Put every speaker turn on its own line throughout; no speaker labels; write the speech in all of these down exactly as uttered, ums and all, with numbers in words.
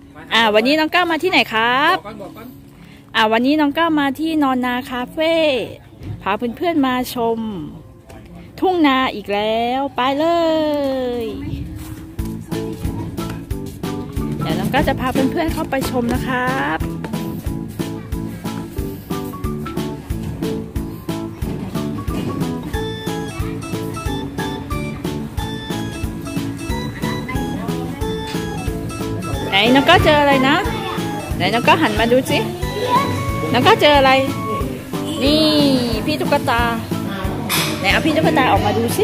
อ่าวันนี้น้องก้าวมาที่ไหนครับอ่าวันนี้น้องก้าวมาที่นอนนาคาเฟ่พาเพื่อนๆมาชมทุ่งนาอีกแล้วไปเลยเดี๋ยวน้องก้าวจะพาเพื่อนๆเข้าไปชมนะครับไหนน้องก้าวเจออะไรนะไหนน้องก้าวหันมาดูสิน้องก้าวเจออะไรนี่พี่ตุ๊กตาไหนเอาพี่ตุ๊กตาออกมาดูสิ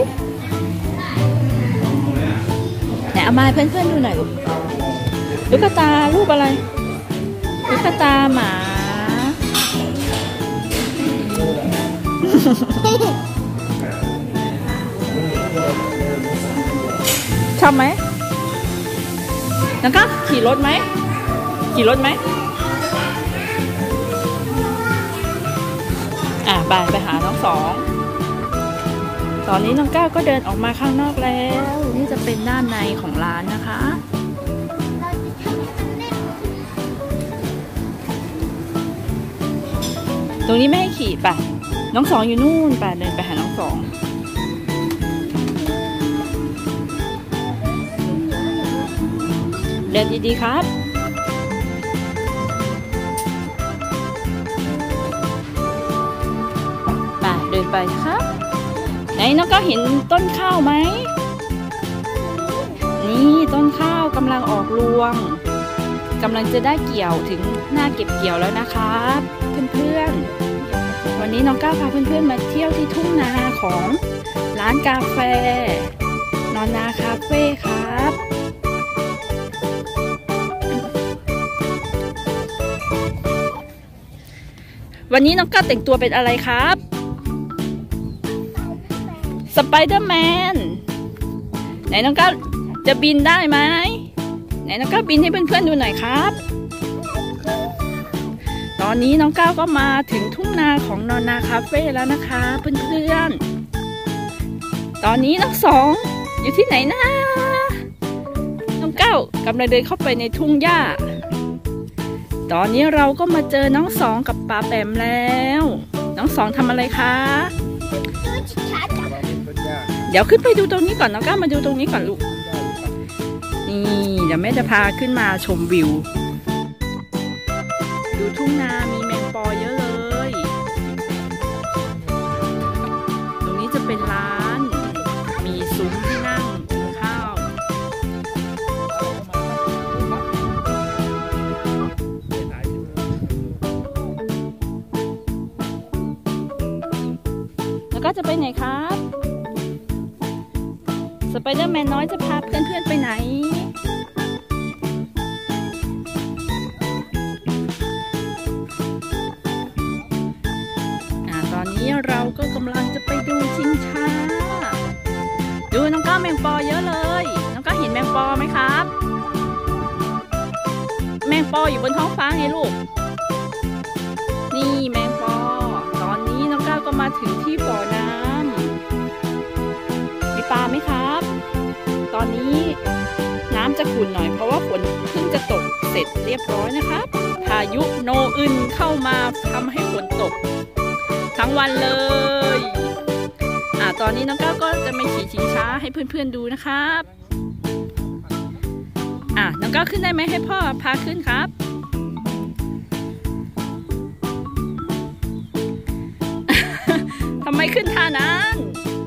ไหนเอามาให้เพื่อนๆดูหน่อยลูกตุ๊กตารูปอะไรตุ๊กตาหมาชอบไหมน้องก้าวขี่รถไหมขี่รถไหมอ่ะไปไปหาน้องสองตอนนี้น้องก้าวก็เดินออกมาข้างนอกแล้วนี่จะเป็นด้านในของร้านนะคะตรงนี้ไม่ให้ขี่ไปน้องสองอยู่นู่นไปเดินไปหาน้องสองเดินดีๆครับไปเดินไปครับไหนน้องก็เห็นต้นข้าวไหมนี่ต้นข้าวกำลังออกรวงกำลังจะได้เกี่ยวถึงหน้าเก็บเกี่ยวแล้วนะครับเพื่อนๆวันนี้น้องก้าวพาเพื่อนๆมาเที่ยวที่ทุ่งนาของร้านกาแฟนอนนาคาเฟ่ครับวันนี้น้องก้าวแต่งตัวเป็นอะไรครับสไปเดอร์แมนไหนน้องก้าวจะบินได้ไหมไหนน้องก้าวบินให้เพื่อนๆดูหน่อยครับตอนนี้น้องก้าวก็มาถึงทุ่งนาของนอนนาคาเฟ่แล้วนะคะเพื่อนๆตอนนี้น้องสองอยู่ที่ไหนนะน้องก้าวกำลังเดินเข้าไปในทุ่งหญ้าตอนนี้เราก็มาเจอน้องสองกับป้าแปมแล้วน้องสองทำอะไรคะเดี๋ยวขึ้นไปดูตรงนี้ก่อนน้องก้าวมาดูตรงนี้ก่อนลูกนี่เดี๋ยวแม่จะพาขึ้นมาชมวิวดูทุ่งนามีแมงปอเยอะเลยตรงนี้จะเป็นร้านมีซุ้มที่นั่งกินข้าวแล้วก็จะไปไหนครับสไปเดอร์แมนน้อยจะพาเพื่อนๆไปไหนอ่าตอนนี้เราก็กำลังจะไปดูชิงช้าดูน้องก้าวแมงปอเยอะเลยน้องก้าวเห็นแมงปอไหมครับแมงปออยู่บนท้องฟ้าไงลูกนี่แมงปอตอนนี้น้องก้าวก็มาถึงที่บ่อน้ำมีปลาไหมครับตอนนี้น้ำจะขุ่นหน่อยเพราะว่าฝนเพิ่งจะตกเสร็จเรียบร้อยนะครับพายุโนอึนเข้ามาทำให้ฝนตกทั้งวันเลยอ่าตอนนี้น้องก้าวก็จะมาขี่ชิงช้าให้เพื่อนๆดูนะครับอ่าน้องก้าวขึ้นได้ไหมให้พ่อพาขึ้นครับทำไมขึ้นท่านั้น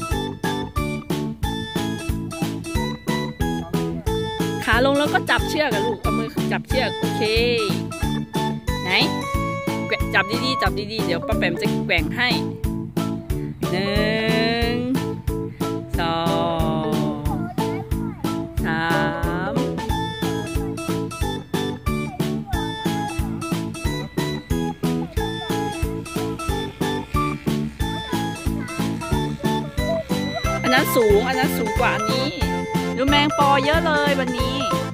ขาลงแล้วก็จับเชือกกับลูกเอามือจับเชือกโอเคไหนจับดีๆจับดีๆเดี๋ยวป้าแปมจะแกว่งให้หนึ่งสองสามอันนั้นสูงอันนั้นสูงกว่าอันนี้ดูแมงปอเยอะเลยวันนี้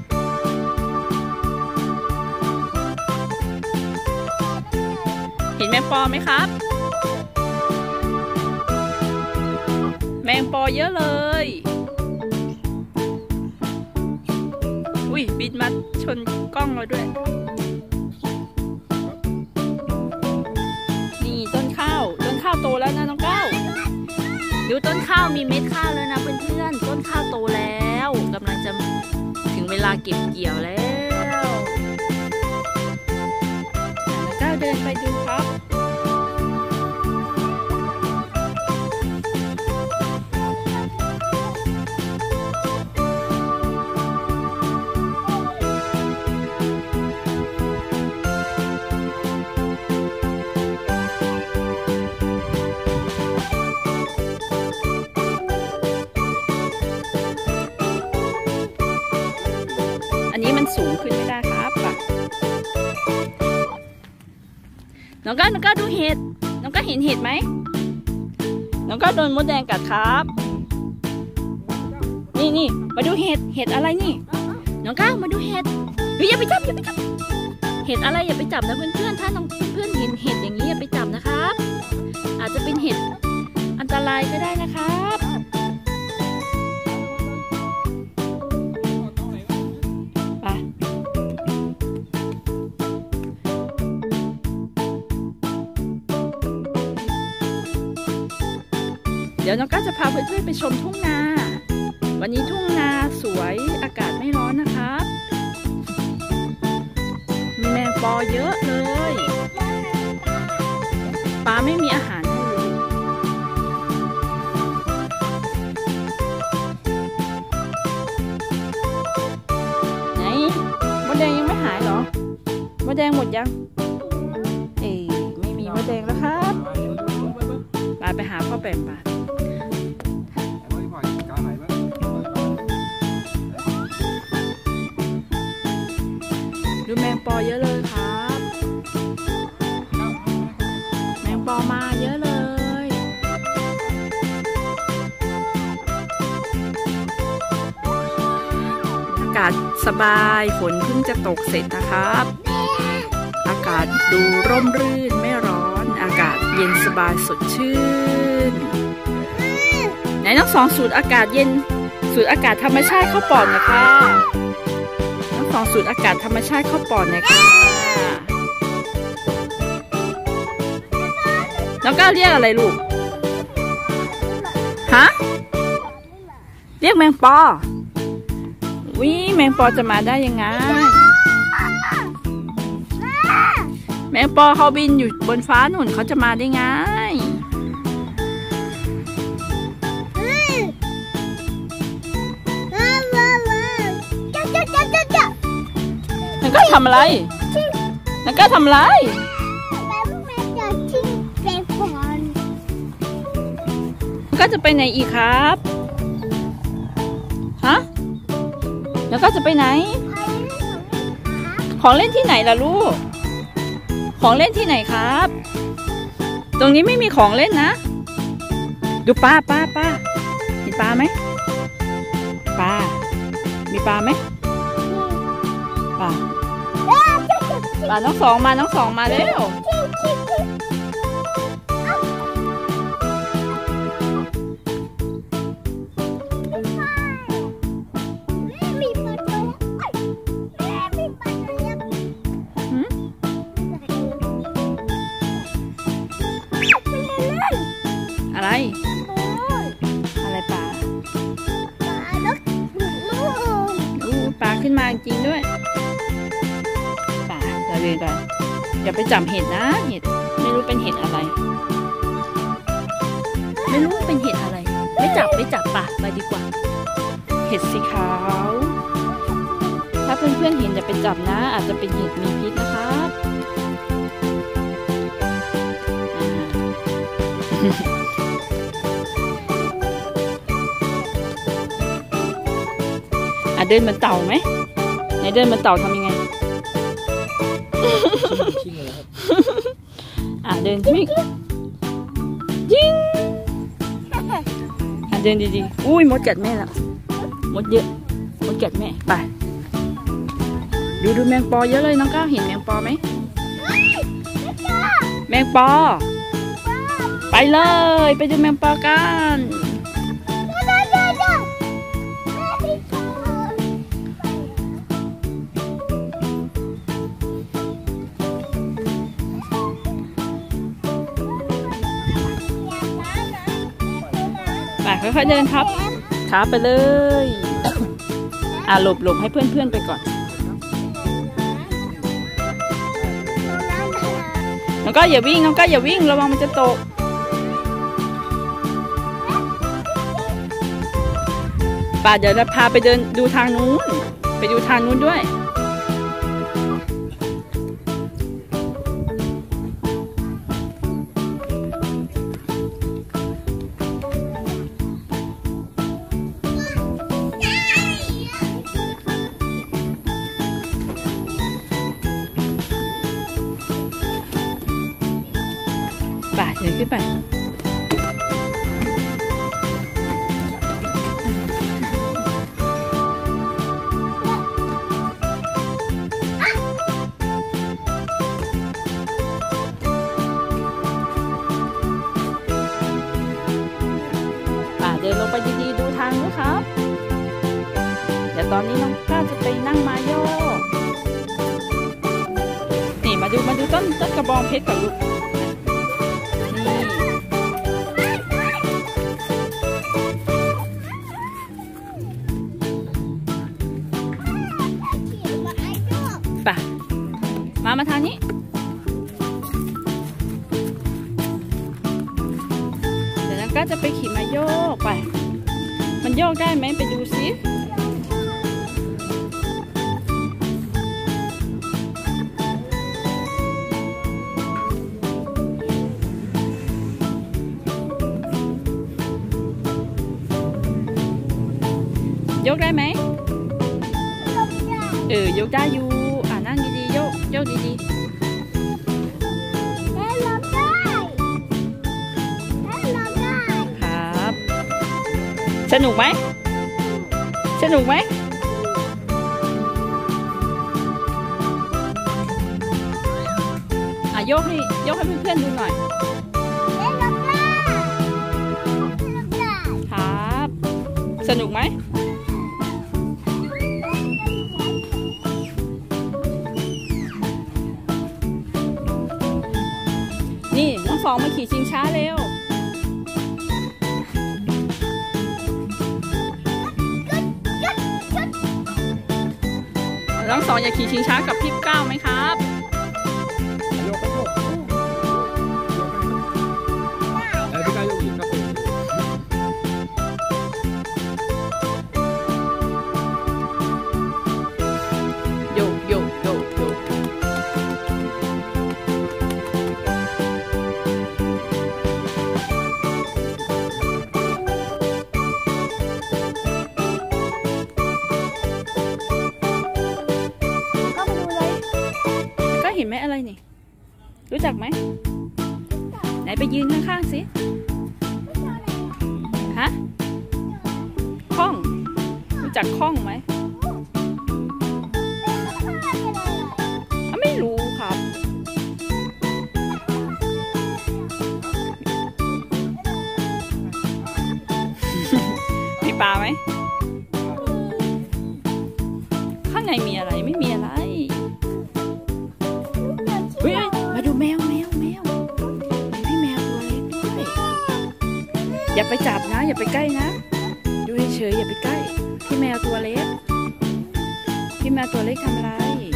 เห็นแมงปอไหมครับแมงปอเยอะเลยอุ้ยบินมาชชนกล้องเราด้วยนี่ต้นข้าวต้นข้าวโตแล้วนะน้องก้าวดูต้นข้าวมีเม็ดข้าวแล้วนะเพื่อนๆต้นข้าวโตแล้วกำลังจะถึงเวลาเก็บเกี่ยวแล้วน้องก้าวเดินไปดูครับอันนี้มันสูงขึ้นไม่ได้ครับป่ะน้องก้าวน้องก้าวดูเห็ดน้องก้าวเห็นเห็ดไหมน้องก้าวโดนมดแดงกัดครับนี่นี่มาดูเห็ดเห็ดอะไรนี่น้องก้าวมาดูเห็ดเฮ้ยอย่าไปจับอย่าไปจับเห็ดอะไรอย่าไปจับนะเพื่อนๆถ้าน้องเพื่อนๆเห็นเห็ดอย่างนี้อย่าไปจับนะครับอาจจะเป็นเห็ดอันตรายก็ได้นะครับเดี๋ยวน้องก้าวจะพาเพื่อนๆไปชมทุ่งนาวันนี้ทุ่งนาสวยอากาศไม่ร้อนนะครับมีแมงปอเยอะเลยปลาไม่มีอาหารให้เลยไหนมดแดงยังไม่หายเหรอมดแดงหมดยังเอ้ยไม่มีมดแดงแล้วครับปลาไปหาพ่อแปมปลาดูแมงปอเยอะเลยครับแมงปอมาเยอะเลยอากาศสบายฝนเพิ่งจะตกเสร็จนะครับอากาศดูร่มรื่นไม่ร้อนอากาศเย็นสบายสดชื่นไหนทั้งสองสูดอากาศเย็นสูดอากาศธรรมชาติเข้าปอดนะคะทั้งสองสูดอากาศธรรมชาติเข้าปอดนะคะแล้วก็เรียกอะไรลูกฮะเรียกแมงปอวิแมงปอจะมาได้ยังไงแมงปอเขาบินอยู่บนฟ้าหนุนเขาจะมาได้ไงนังก็ทำอะไรนังก็ทำอะไรก็จะไปไหนอีกครับฮะแล้วก็จะไปไหนของเล่นที่ไหนล่ะลูกของเล่นที่ไหนครับตรงนี้ไม่มีของเล่นนะดูปลาปลาปลาเห็นปลาไหมปลามีปลาไหมปลาปลาน้องสองมาน้องสองมาเร็วอะไรอะไรปลาดูปลาขึ้นมาจริงด้วยปลาเราเดินไปอย่าไปจับเห็ดนะเห็ดไม่รู้เป็นเห็ดอะไรไม่รู้เป็นเห็ดอะไรไม่จับไม่จับปลาไปดีกว่าเห็ดสีขาวถ้าเพื่อนๆเห็นอย่าไปจับนะอาจจะเป็นเห็ดมีพิษนะครับอ่ะเดินเหมือนเต่าไหมไหนเดินเหมือนเต่าทำยังไงอ่ะเดินวิ่งยิงอ่ะเดินดีๆอุ้ยมดกัดแม่แล้วมดเยอะมดกัดแม่ไปดูดูแมงปอเยอะเลยน้องก้าวเห็นแมงปอไหมแมงปอไปเลยไปดูแมงปอกันค่อยๆเดินครับขาไปเลยอ่ะหลบหลบให้เพื่อนๆไปก่อนน้องก็อย่าวิ่งน้องก็อย่าวิ่งระวังมันจะตกป่าเดี๋ยวเราพาไปเดินดูทางนู้นไปดูทางนู้นด้วยป่าเดินขึ้นไปเดินลงไปดีๆดูทางด้วยครับเดี๋ยวตอนนี้น้องก้าจะไปนั่งมาโยกนี่มาดูมาดูต้นต้นกระบองเพชรกับลูกนี่ป่ะมามาทางนี้ก็จะไปขี่มาโยกไปมันโยกได้ไหมไปดูซิโยกได้ไหมเออโยกได้อยู่อ่านั่งดีๆโยกโยกดีๆสนุกไหมสนุกไหมอ่ะโยกให้โยกให้เพื่อนๆดูหน่อยครับสนุกไหมนี่น้องฟองมาขี่ชิงช้าเร็วน้องสองอยากขี่ชิงช้ากับพี่ก้าวไหมครับโยกโยกแล้วพี่ก้าวโยกอีกครับโยกโยกโยกโยกเห็นไหมอะไรนี่รู้จักไหมไหนไปยืนข้างๆสิฮะข้องรู้จักข้องไหมไม่รู้ครับมีปลาไหมข้างในมีอะไรไม่มีอะไรมาดูแมวแมวแมวพี่แมวตัวเล็กด้วยอย่าไปจับนะอย่าไปใกล้นะดูเฉยๆอย่าไปใกล้พี่แมวตัวเล็กพี่แมวตัวเล็กทำอะไร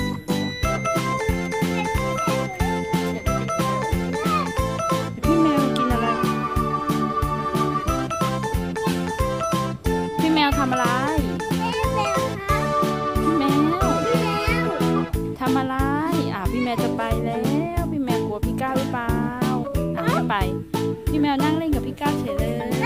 พี่แมวกินอะไรพี่แมวทำอะไรพี่แมวทำอะไรอ่ะพี่แมวจะไปแล้วพี่แมวกลัวพี่ก้าวหรือเปล่าอ่ะไม่ไปพี่แมวนั่งเล่นกับพี่ก้าวเฉยเลย